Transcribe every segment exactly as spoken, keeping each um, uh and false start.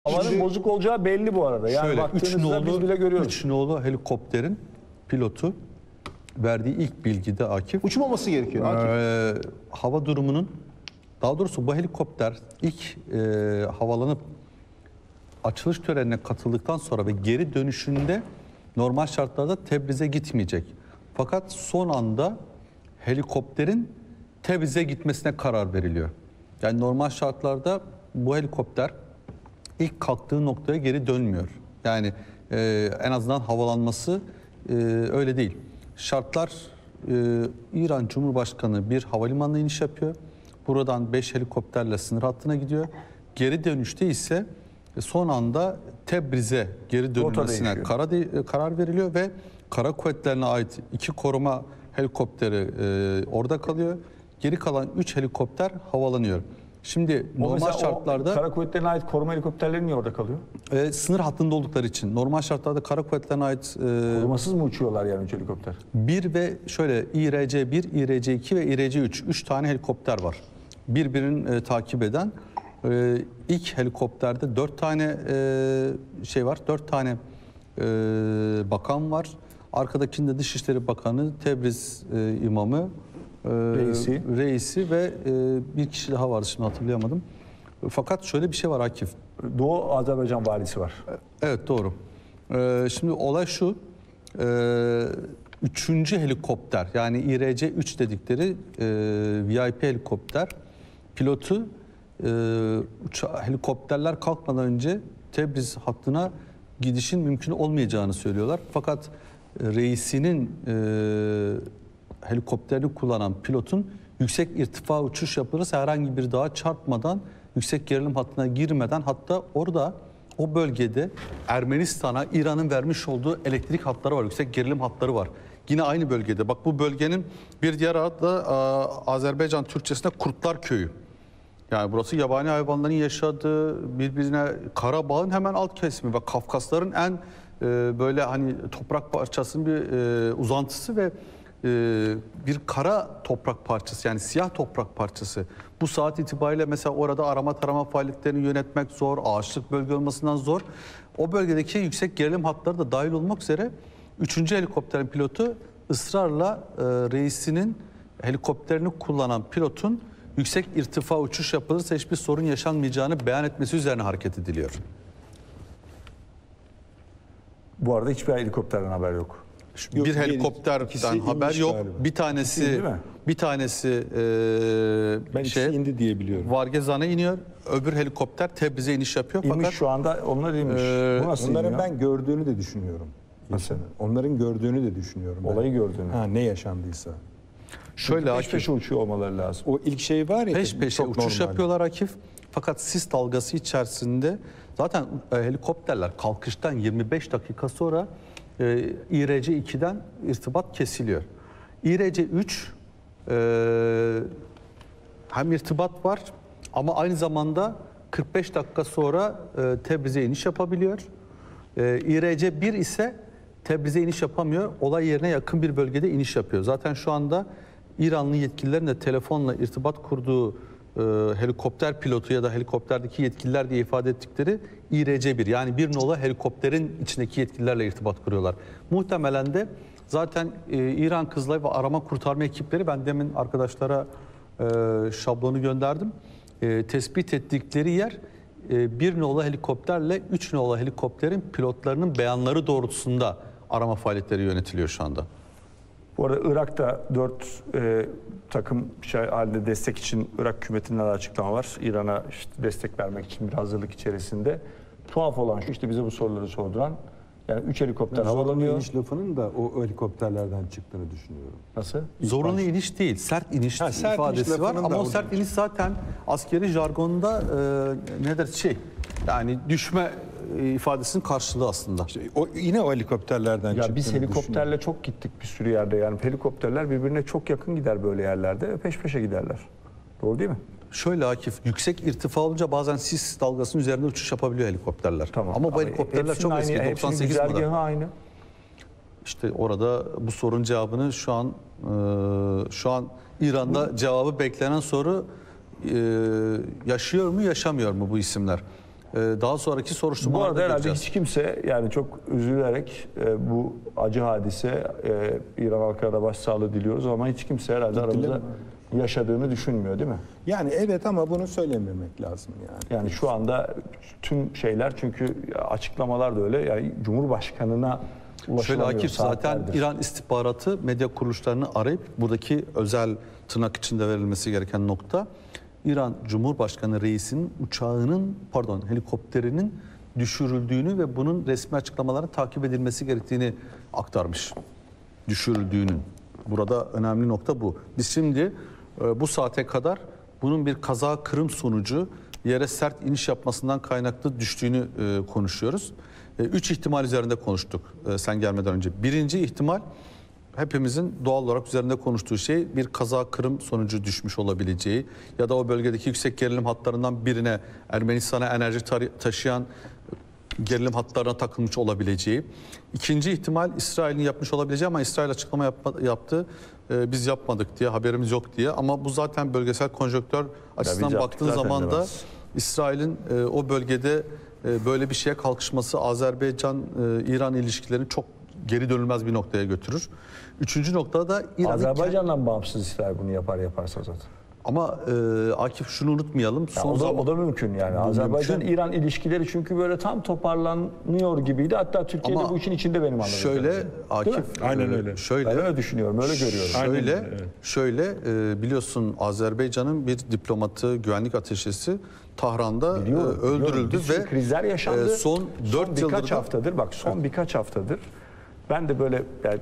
Havanın bozuk olacağı belli bu arada. Yani şöyle, baktığınızda biz bile görüyoruz. üç nolu helikopterin pilotu verdiği ilk bilgide Akif. Uçmaması gerekiyor Akif. E, hava durumunun, daha doğrusu bu helikopter ilk e, havalanıp açılış törenine katıldıktan sonra ve geri dönüşünde normal şartlarda Tebriz'e gitmeyecek. Fakat son anda helikopterin Tebriz'e gitmesine karar veriliyor. Yani normal şartlarda bu helikopter ilk kalktığı noktaya geri dönmüyor. Yani e, en azından havalanması e, öyle değil. Şartlar, e, İran Cumhurbaşkanı bir havalimanına iniş yapıyor. Buradan beş helikopterle sınır hattına gidiyor. Geri dönüşte ise son anda Tebriz'e geri dönülmesine karar, karar veriliyor ve kara kuvvetlerine ait iki koruma helikopteri e, orada kalıyor. Geri kalan üç helikopter havalanıyor. Şimdi O normal şartlarda kara kuvvetlerine ait koruma helikopterleri niye orada kalıyor? e, sınır hattında oldukları için normal şartlarda kara kuvvetlerine ait e, Korumasız mı uçuyorlar yani üç helikopter? bir ve şöyle İ R C bir, İ R C iki ve İ R C üç üç tane helikopter var. Birbirini e, takip eden. Ee, ilk helikopterde dört tane e, şey var, dört tane e, bakan var. Arkadakinde Dışişleri Bakanı, Tebriz e, imamı, e, reisi. reisi ve e, bir kişi daha vardı, şimdi hatırlayamadım. Fakat şöyle bir şey var Akif. Doğu Azerbaycan valisi var. Evet, doğru. Ee, şimdi olay şu, e, üçüncü helikopter, yani İ R C üç dedikleri e, V I P helikopter pilotu e, uça- helikopterler kalkmadan önce Tebriz hattına gidişin mümkün olmayacağını söylüyorlar. Fakat e, reisinin e, helikopterini kullanan pilotun yüksek irtifa uçuş yapılırsa herhangi bir dağa çarpmadan, yüksek gerilim hattına girmeden, hatta orada o bölgede Ermenistan'a İran'ın vermiş olduğu elektrik hatları var, yüksek gerilim hatları var. Yine aynı bölgede. Bak, bu bölgenin bir diğer adı da Azerbaycan Türkçesinde Kurtlar Köyü. Yani burası yabani hayvanların yaşadığı, birbirine Karabağ'ın hemen alt kesimi ve Kafkasların en e, böyle hani toprak parçasının bir e, uzantısı ve e, bir kara toprak parçası, yani siyah toprak parçası. Bu saat itibariyle mesela orada arama tarama faaliyetlerini yönetmek zor, ağaçlık bölge olmasından zor. O bölgedeki yüksek gerilim hatları da dahil olmak üzere üçüncü helikopterin pilotu ısrarla e, reisinin helikopterini kullanan pilotun yüksek irtifa uçuş yapılırsa hiçbir sorun yaşanmayacağını beyan etmesi üzerine hareket ediliyor. Bu arada hiçbir helikopterden haber yok. Bir Yok, helikopterden haber yok. galiba. Bir tanesi İkisi değil mi? bir tanesi e, Ben şey ikisi indi diye biliyorum. Vargezan'a iniyor. Öbür helikopter Tebriz'e iniş yapıyor. İnmiş Fakat şu anda, onlar inmiş. Ee, Bu nasıl Onların iniyor? ben gördüğünü de düşünüyorum. Nasıl? Onların gördüğünü de düşünüyorum. ben. Olayı gördüğünü. Ha, ne yaşandıysa. şöyle Peş Akif, peşe uçuyor olmaları lazım. O ilk şey var ya. peş tabii, peşe çok uçuş normal. yapıyorlar Akif. Fakat sis dalgası içerisinde zaten e, helikopterler kalkıştan yirmi beş dakika sonra e, İ R C iki'den irtibat kesiliyor. İ R C üç e, hem irtibat var ama aynı zamanda kırk beş dakika sonra e, Tebriz'e iniş yapabiliyor. E, İ R C bir ise Tebriz'e iniş yapamıyor. Olay yerine yakın bir bölgede iniş yapıyor. Zaten şu anda İranlı yetkililerin de telefonla irtibat kurduğu e, helikopter pilotu ya da helikopterdeki yetkililer diye ifade ettikleri İ R C bir, yani bir nolu helikopterin içindeki yetkililerle irtibat kuruyorlar. Muhtemelen de zaten e, İran Kızılay ve arama kurtarma ekipleri, ben demin arkadaşlara e, şablonu gönderdim. E, tespit ettikleri yer e, bir nolu helikopterle üç nolu helikopterin pilotlarının beyanları doğrultusunda arama faaliyetleri yönetiliyor şu anda. Bu arada Irak'ta dört e, takım şey halinde destek için Irak hükümetinden açıklama var. İran'a işte destek vermek için bir hazırlık içerisinde. Tuhaf olan şu, işte bize bu soruları sorduran, yani üç helikopter Zorunlu havalanıyor. iniş lafının da o helikopterlerden çıktığını düşünüyorum. Nasıl? Zorunlu iniş değil, sert iniş Ha, sert ifadesi iniş var lafının ama da o oradan sert iniş zaten askeri jargonda e, ne der şey, yani düşme e, ifadesinin karşılığı aslında. İşte o, yine o helikopterlerden Ya çıktığını biz düşünüyorum. helikopterle çok gittik bir sürü yerde, yani helikopterler birbirine çok yakın gider böyle yerlerde, peş peşe giderler. Doğru değil mi? Şöyle Akif, yüksek irtifa olunca bazen sis dalgasının üzerinde uçuş yapabiliyor helikopterler. Tamam. Ama bu helikopterler hepsinin çok aynı, eski, hepsinin doksan sekiz model. güzergahı aynı. İşte orada bu sorunun cevabını şu an e, şu an İran'da cevabı beklenen soru, e, yaşıyor mu yaşamıyor mu bu isimler? e, daha sonraki Bu soruşturmalarda arada herhalde göreceğiz. hiç kimse yani çok üzülerek e, bu acı hadise e, İran halkına da başsağlığı diliyoruz ama hiç kimse herhalde aramızda yaşadığını düşünmüyor değil mi? Yani evet ama bunu söylememek lazım yani. Yani şu anda tüm şeyler çünkü açıklamalar da öyle yani Cumhurbaşkanına Şöyle ulaşılamıyor Akif, zaten saatlerdir. İran istihbaratı medya kuruluşlarını arayıp buradaki özel tırnak içinde verilmesi gereken nokta, İran Cumhurbaşkanı reisinin uçağının pardon helikopterinin düşürüldüğünü ve bunun resmi açıklamaların takip edilmesi gerektiğini aktarmış. Düşürüldüğünün. Burada önemli nokta bu. Biz şimdi e, bu saate kadar bunun bir kaza kırım sonucu yere sert iniş yapmasından kaynaklı düştüğünü e, konuşuyoruz. E, üç ihtimal üzerinde konuştuk e, sen gelmeden önce. Birinci ihtimal, hepimizin doğal olarak üzerinde konuştuğu şey, bir kaza kırım sonucu düşmüş olabileceği ya da o bölgedeki yüksek gerilim hatlarından birine, Ermenistan'a enerji taşıyan gerilim hatlarına takılmış olabileceği. İkinci ihtimal, İsrail'in yapmış olabileceği ama İsrail açıklama yapma, yaptı. Ee, biz yapmadık diye, haberimiz yok diye. Ama bu zaten bölgesel konjonktür açısından biz baktığın yaptık zaten zaman da demez. İsrail'in e, o bölgede e, böyle bir şeye kalkışması Azerbaycan-İran ilişkilerini çok geri dönülmez bir noktaya götürür. Üçüncü noktada da İran'ın... Azerbaycan'dan bağımsız İsrail bunu yapar yaparsa zaten. Ama e, Akif, şunu unutmayalım. Ya Son o, da, zaman... o da mümkün yani. Azerbaycan-İran ilişkileri çünkü böyle tam toparlanıyor gibiydi. Hatta Türkiye de Ama bu işin içinde benim anladığım. Şöyle Değil mi? Akif, Aynen e, öyle. Şöyle, Ben öyle düşünüyorum, öyle görüyorum. Şöyle, Aynen, evet. şöyle e, biliyorsun Azerbaycan'ın bir diplomatı, güvenlik ateşesi Tahran'da e, Biliyorum, öldürüldü biliyorum. Bir sürü ve krizler yaşandı. e, son dört birkaç yıldır da- haftadır bak son birkaç haftadır ben de böyle yani,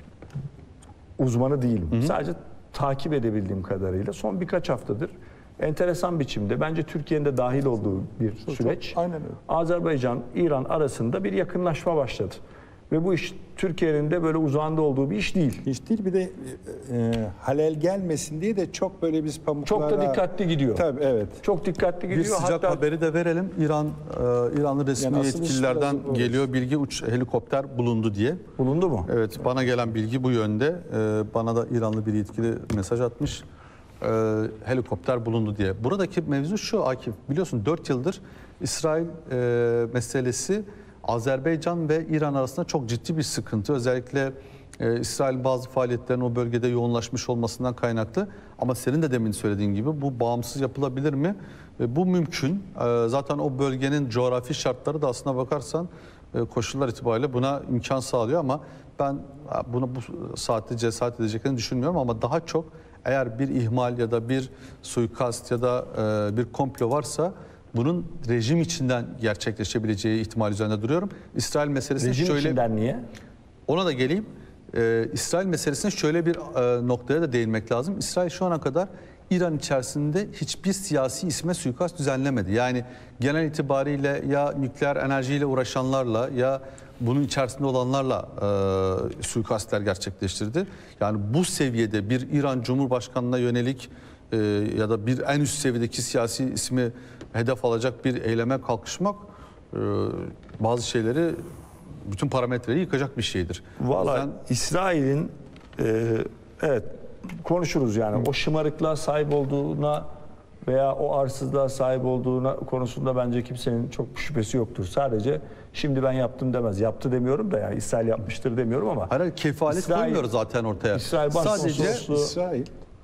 uzmanı değilim. Sadece takip edebildiğim kadarıyla son birkaç haftadır enteresan biçimde bence Türkiye'nin de dahil olduğu bir süreç. aynen öyle. Azerbaycan, İran arasında bir yakınlaşma başladı. Ve bu iş Türkiye'nin de böyle uzağında olduğu bir iş değil. Hiç değil bir de e, halel gelmesin diye de çok böyle biz pamuklara... Çok da dikkatli gidiyor. Tabii evet. Çok dikkatli Bir gidiyor. sıcak Hatta haberi de verelim. İran, e, İranlı resmi Yani asıl yetkililerden işler- geliyor bilgi, uç helikopter bulundu diye. bulundu mu? Evet, bana gelen bilgi bu yönde. E, bana da İranlı bir yetkili mesaj atmış. E, helikopter bulundu diye. Buradaki mevzu şu Akif, biliyorsun dört yıldır İsrail e, meselesi Azerbaycan ve İran arasında çok ciddi bir sıkıntı. Özellikle e, İsrail bazı faaliyetlerin o bölgede yoğunlaşmış olmasından kaynaklı. Ama senin de demin söylediğin gibi bu bağımsız yapılabilir mi? E, bu mümkün. E, zaten o bölgenin coğrafi şartları da aslına bakarsan e, koşullar itibariyle buna imkan sağlıyor ama ben e, buna bu saatte cesaret edeceklerini düşünmüyorum ama daha çok eğer bir ihmal ya da bir suikast ya da e, bir komplo varsa bunun rejim içinden gerçekleşebileceği ihtimal üzerinde duruyorum. İsrail meselesine Rejim şöyle içinden niye? ona da geleyim. Ee, İsrail meselesine şöyle bir e, noktaya da değinmek lazım. İsrail şu ana kadar İran içerisinde hiçbir siyasi isme suikast düzenlemedi. Yani genel itibariyle ya nükleer enerjiyle uğraşanlarla ya bunun içerisinde olanlarla e, suikastler gerçekleştirdi. Yani bu seviyede bir İran Cumhurbaşkanı'na yönelik e, ya da bir en üst seviyedeki siyasi ismi hedef alacak bir eyleme kalkışmak e, bazı şeyleri, bütün parametreyi yıkacak bir şeydir. O Valla yüzden İsrail'in e, evet konuşuruz yani o şımarıklığa sahip olduğuna veya o arsızlığa sahip olduğuna konusunda bence kimsenin çok şüphesi yoktur. Sadece şimdi ben yaptım demez. Yaptı demiyorum da yani İsrail yapmıştır demiyorum ama. hayır, kefalet İsrail- koymuyoruz zaten ortaya. İsrail Sadece Başkonsolosluğu- İsrail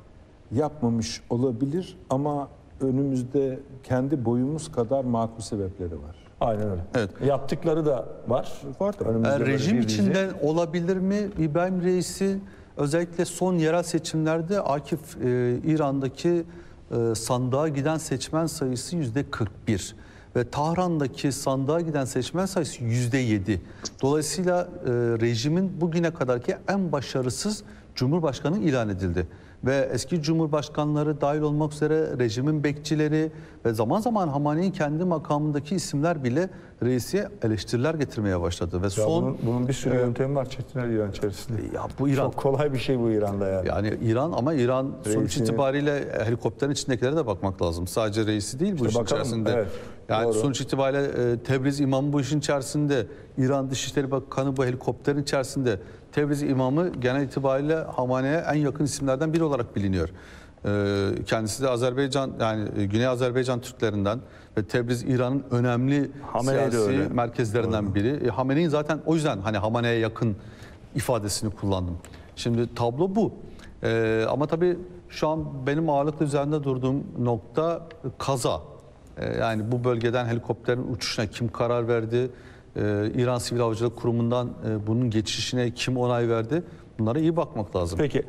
yapmamış olabilir ama önümüzde kendi boyumuz kadar makul sebepleri var. Aynen öyle. Evet. Yaptıkları da var. Var tabii. Önümüzde e, böyle rejim bir dizi. içinden olabilir mi? İbrahim Reis'i özellikle son yerel seçimlerde Akif e, İran'daki e, sandığa giden seçmen sayısı yüzde kırk bir ve Tahran'daki sandığa giden seçmen sayısı yüzde yedi. Dolayısıyla e, rejimin bugüne kadarki en başarısız Cumhurbaşkanı ilan edildi. Ve eski cumhurbaşkanları dahil olmak üzere rejimin bekçileri ve zaman zaman Hamani'nin kendi makamındaki isimler bile reise eleştiriler getirmeye başladı. Ve Ya son bunun, bunun bir sürü e, yöntemi var Çetin İran içerisinde. ya bu İran Çok kolay bir şey bu İran'da yani. yani İran ama İran sonuç Reisini- itibariyle helikopterin içindekilere de bakmak lazım. Sadece reisi değil bu işin bakalım, içerisinde. evet, Yani doğru. sonuç itibariyle e, Tebriz imamı bu işin içerisinde. İran Dışişleri Bakanı bu helikopterin içerisinde. Tebriz imamı genel itibariyle Hamane'ye en yakın isimlerden biri olarak biliniyor. E, kendisi de Azerbaycan yani e, Güney Azerbaycan Türklerinden ve Tebriz İran'ın önemli Hamenei de siyasi öyle. merkezlerinden biri. E, Hamene'in zaten o yüzden hani Hamane'ye yakın ifadesini kullandım. Şimdi tablo bu. E, ama tabii şu an benim ağırlıklı üzerinde durduğum nokta kaza. E, yani bu bölgeden helikopterin uçuşuna kim karar verdi? E, İran Sivil Havacılık Kurumu'ndan e, bunun geçişine kim onay verdi? Bunlara iyi bakmak lazım. Peki